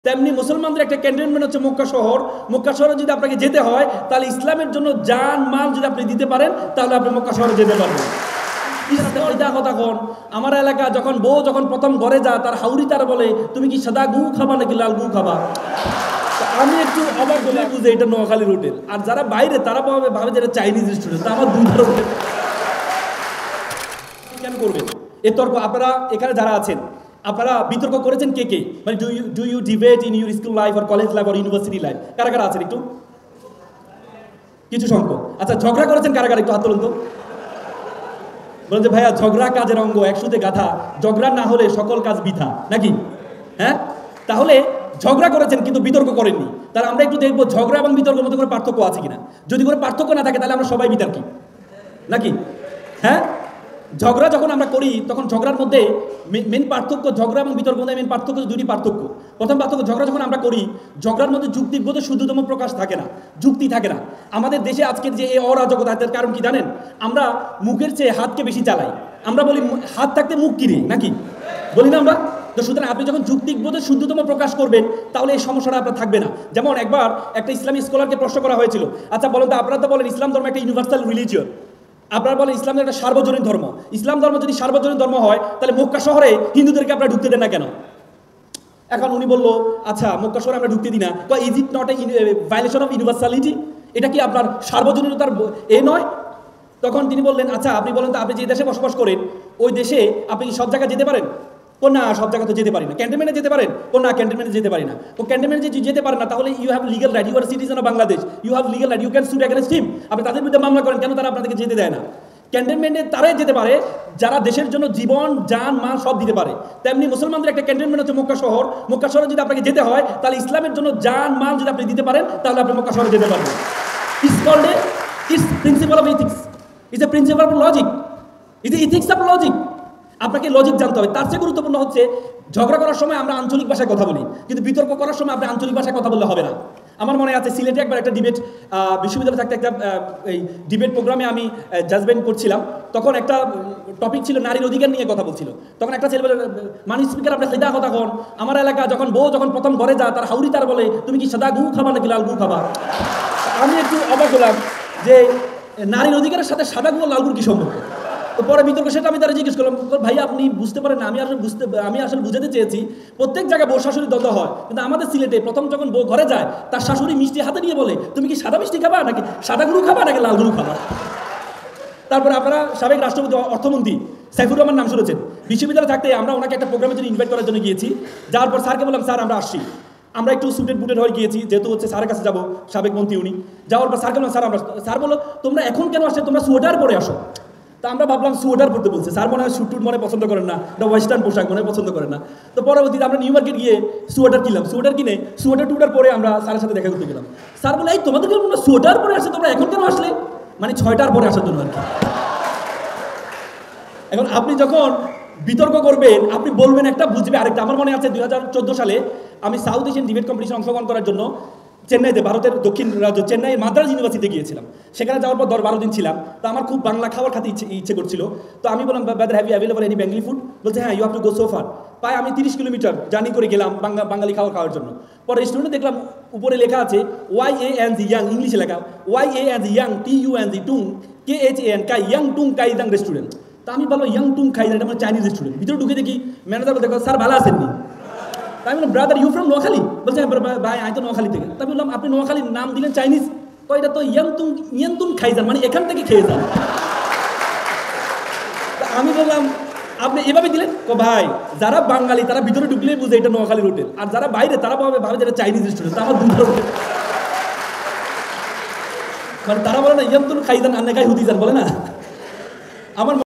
তেমনি মুসলমানদের একটা ক্যান্টনমেন্ট হচ্ছে মক্কা শহর। মক্কা শহরে যদি আপনাকে যেতে হয় তাহলে ইসলামের জন্য জান মাল যদি আপনি দিতে পারেন তাহলে আপনি মক্কা শহরে যেতে পারবেন। কথা কোন আমার এলাকা যখন বউ যখন প্রথম ঘরে যা তার হাউরি তার বলে তুমি কি সাদা গু খাবা নাকি লাল গু খাবা। আমি একটু অবাক বলে বুঝে এটা নোয়াখালীর হোটেল, আর যারা বাইরে তারা ভাবে যে এটা চাইনিজ রেস্টুরেন্ট। আমার দুই ধরনের কেন করবেন এ তর্ক? আপনারা এখানে যারা আছেন আপনারা বিতর্ক করেছেন কে কে? মানে do you debate in your school life or college life or university life? কারা কারা আছেন একটু কিছু সংখ্যক? আচ্ছা, ঝগড়া করেছেন কারা কারা একটু হাত তুলুন তো। বলেন যে ভাইয়া ঝগড়া কাজের অঙ্গ, একসুতে গাথা, ঝগড়া না হলে সকল কাজ বৃথা, নাকি? হ্যাঁ, তাহলে ঝগড়া করেছেন কিন্তু বিতর্ক করেননি। তাহলে আমরা একটু দেখবো ঝগড়া এবং বিতর্কের মধ্যে কোনো পার্থক্য আছে কিনা। যদি কোনো পার্থক্য না থাকে তাহলে আমরা সবাই বিতর্কী, নাকি? হ্যাঁ, ঝগড়া যখন আমরা করি তখন ঝগড়ার মধ্যে মেন পার্থক্য, ঝগড়া এবং বিতর্ক মধ্যে মেন পার্থক্য দুটি পার্থক্য। প্রথম পার্থক্য, ঝগড়া যখন আমরা করি ঝগড়ার মধ্যে যুক্তিবোধ শুদ্ধতম প্রকাশ থাকে না, যুক্তি থাকে না। আমাদের দেশে আজকের যে এই অরাজকতা, তার কারণ কি জানেন? আমরা মুখের চেয়ে হাতকে বেশি চালাই। আমরা বলি হাত থাকতে মুখ কিনে, নাকি বলি না আমরা? তো সুতরাং আপনি যখন যুক্তিক বোধে শুদ্ধতম প্রকাশ করবেন তাহলে এই সমস্যাটা আপনার থাকবে না। যেমন একবার একটা ইসলামী স্কলারকে প্রশ্ন করা হয়েছিল, আচ্ছা বলেন তো, আপনারা তো বলেন ইসলাম ধর্ম একটা ইউনিভার্সাল রিলিজিয়ন, আপনারা বলেন ইসলাম একটা সার্বজনীন ধর্ম। ইসলাম ধর্ম যদি সার্বজনীন ধর্ম হয় তাহলে মক্কা শহরে হিন্দুদেরকে আপনারা ঢুকতে দেন না কেন? এখন উনি বলল, আচ্ছা মক্কা শহরে আমরা ঢুকতে দিই না, তো is it not a violation of universality? এটা কি আপনার সার্বজনীনতার এ নয়? তখন তিনি বললেন, আচ্ছা আপনি বলেন তো, আপনি যে দেশে বসবাস করেন ওই দেশে আপনি কি সব জায়গায় যেতে পারেন? ও না, সব জায়গায় তো যেতে পারি না। ক্যান্টনমেন্টে যেতে পারেন? ও না, ক্যান্টনমেন্টে যেতে পারি না। ও ক্যান্টনমেন্টে যদি যেতে পারেন না তাহলে you have legal right, you are citizen of Bangladesh, you have legal right, you can suit against him. আপনি তাদের বিরুদ্ধে মামলা করেন, কেন তারা আপনাদেরকে যেতে দেয় না? ক্যান্টনমেন্টে তারাই যেতে পারে যারা দেশের জন্য জীবন জান মাল সব দিতে পারে। তেমনি মুসলমানদের একটা ক্যান্টনমেন্ট হচ্ছে মক্কা শহর। মক্কা শহরে যদি আপনাকে যেতে হয় তাহলে ইসলামের জন্য জান মাল যদি আপনি দিতে পারেন তাহলে আপনি মক্কা শহরে যেতে পারবেন। It's called it's principle of ethics, it's a principle of logic, it's ethics of logic. আপনাকে লজিক জানতে হবে। তার চেয়ে গুরুত্বপূর্ণ হচ্ছে ঝগড়া করার সময় আমরা আঞ্চলিক ভাষায় কথা বলি, কিন্তু বিতর্ক করার সময় আপনি আঞ্চলিক ভাষায় কথা বললে হবে না। আমার মনে আছে সিলেটে একবার একটা ডিবেট, বিশ্ববিদ্যালয়ে থাকতে একটা এই ডিবেট প্রোগ্রামে আমি জাজমেন্ট করছিলাম। তখন একটা টপিক ছিল নারীর অধিকার নিয়ে কথা বলছিল। তখন একটা ছেলে বলে, মানি স্পিকার আপনি সেদা কথা কোন আমার এলাকা যখন বউ যখন প্রথম ঘরে যা তার হাউরি তার বলে তুমি কি সাদা গু খাবা নাকি লাল গু খাবা। আমি একটু অবাক হলাম যে নারীর অধিকারের সাথে সাদা গু লাল গুর কি সম্পর্ক। তো পরে বিতর্ক সেটা আমি তারা জিজ্ঞেস করলাম, ভাই আপনি বুঝতে পারেন না, আমি আসলে বুঝাতে চেয়েছি প্রত্যেক জায়গায় বউ শাশুড়ি দ্বন্দ্ব হয়, কিন্তু আমাদের সিলেটে প্রথম যখন বউ ঘরে যায় তার শাশুড়ি মিষ্টি হাতে নিয়ে বলে তুমি কি সাদা মিষ্টি খাবা নাকি সাদা গুরু খাবা নাকি লাল গুরু খাবা। তারপরে আপনারা সাবেক রাষ্ট্রপতি অর্থমন্ত্রী সাইফুর রহমান নাম শুনেছেন। বিশ্ববিদ্যালয়ে থাকতে আমরা ওনাকে একটা প্রোগ্রামের জন্য ইনভাইট করার জন্য গিয়েছি। যাওয়ার পর স্যারকে বললাম, স্যার আমরা আসছি। আমরা একটু সুটেড বুটেড হয়ে গিয়েছি, যেহেতু হচ্ছে স্যারের কাছে যাবো, সাবেক মন্ত্রী উনি। যাওয়ার পর স্যারকে বললাম, স্যার বলো তোমরা এখন কেন আসছে, তোমরা সোয়েটার পরে আসো। তা আমরা ভাবলাম সোয়েটার পরতে বলছে, স্যার মনে হয় স্যুট মনে পছন্দ করেন না, এটা ওয়েস্টার্ন পোশাক মনে পছন্দ করেন না। তো পরবর্তীতে আমরা নিউ মার্কেট গিয়ে সোয়েটার কিনলাম। সোয়েটার কিনে সোয়েটার টুটার পরে আমরা স্যারের সাথে দেখা করতে গেলাম। স্যার বলে, এই তোমাদেরকে সোয়েটার পরে আসছে, তোমরা এখন কেন আসলে? মানে 6টার পরে আসার জন্য আর কি। এখন আপনি যখন বিতর্ক করবেন আপনি বলবেন একটা, বুঝবে আরেকটা। আমার মনে আছে 2014 সালে আমি সাউথ এশিয়ান ডিবেট কম্পিটিশন অংশগ্রহণ করার জন্য চেন্নাইতে, ভারতের দক্ষিণ রাজ্য চেন্নাই মাদ্রাজ ইউনিভার্সিটিতে গিয়েছিলাম। সেখানে যাওয়ার পর 10-12 দিন ছিলাম। তো আমার খুব বাংলা খাবার খেতে ইচ্ছে করছিল। তো আমি বললাম, brother have you available any Bengali food? বলছে হ্যাঁ, you have to go so far. প্রায় আমি 30 কিলোমিটার জার্নি করে গেলাম বাঙালি খাবার খাওয়ার জন্য। পরে রেস্টুরেন্টে দেখলাম উপরে লেখা আছে YANG ইয়াং, ইংলিশে লেখা YANG ইয়াং TUNG টুং KHAN কাই ইয়াং টুং কাইদাং রেস্টুরেন্ট। তা আমি বললাম ইয়াং টুং কাইদাং, এটা মানে চাইনিজ রেস্টুরেন্ট। ভিতরে ঢুকে দেখি ম্যানেজার বলতে, স্যার ভালো আছেননি? তাই বললাম, ব্রাদার ইউ ফ্রম নোয়াখালী? বলছে ভাই আমি তো নোয়াখালী থেকে। তাই বললাম, আপনি নোয়াখালীর নাম দিলেন চাইনিজ? তো এটা তো ইয়াংতুং খাই যান, মানে এখান থেকে খেয়ে যান। আমি বললাম আপনি এভাবে দিলেন? ভাই যারা বাঙালি তারা ভিতরে ঢুকলেই বুঝে এটা নোয়াখালীর হোটেল, আর যারা বাইরে তারা ভাবে যে এটা চাইনিজ রেস্টুরেন্ট। আমার দুই ধরনের, মানে তারা বলে না ইয়াংতুং খাই যান, আন্নে খাই হুদি যান বলে না। আমার